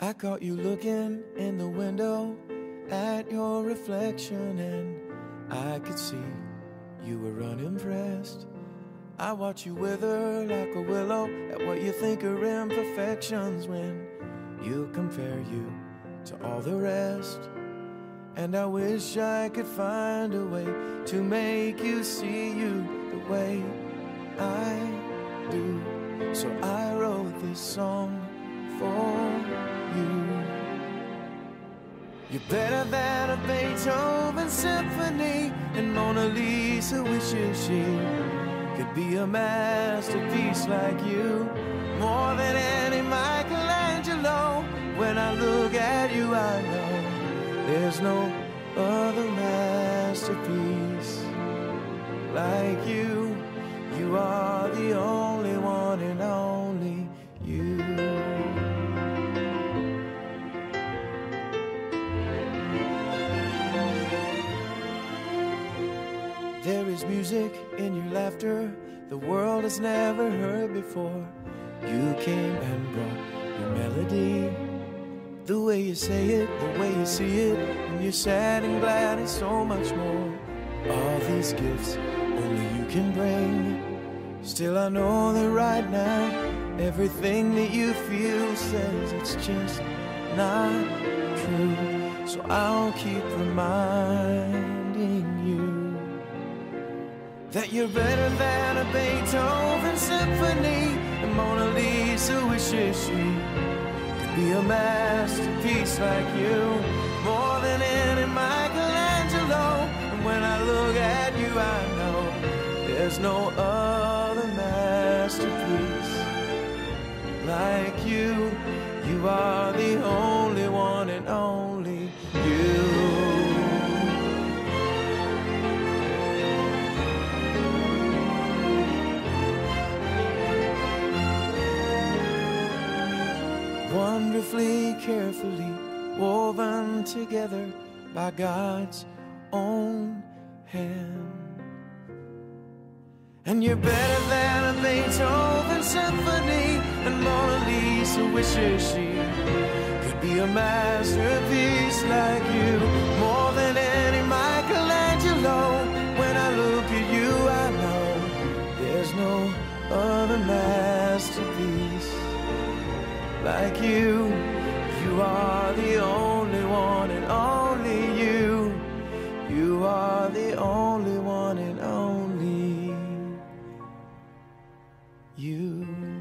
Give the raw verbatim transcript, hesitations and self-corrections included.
I caught you looking in the window at your reflection, and I could see you were unimpressed. I watch you wither like a willow at what you think are imperfections when you compare you to all the rest. And I wish I could find a way to make you see you the way I do. So I wrote this song for you. You're better than a Beethoven symphony, and Mona Lisa wishes she could be a masterpiece like you. More than any Michelangelo, when I look at you I know there's no other masterpiece like you. You are the only one and only you. There is music in your laughter the world has never heard before. You came and brought your melody. The way you say it, the way you see it, and you're sad and glad and so much more. All these gifts only you can bring. Still I know that right now everything that you feel says it's just not true. So I'll keep reminding you that you're better than a Beethoven symphony, and Mona Lisa wishes she be a masterpiece like you. More than any Michelangelo, and when I look at you I know there's no other masterpiece like you. You are the only one and only you. Wonderfully, carefully woven together by God's own hand. And you're better than a Beethoven symphony, and Mona Lisa wishes she could be a masterpiece like you. More than any Michelangelo, when I look at you I know there's no other masterpiece like you. You are the only one and only you. You are the only one and only you.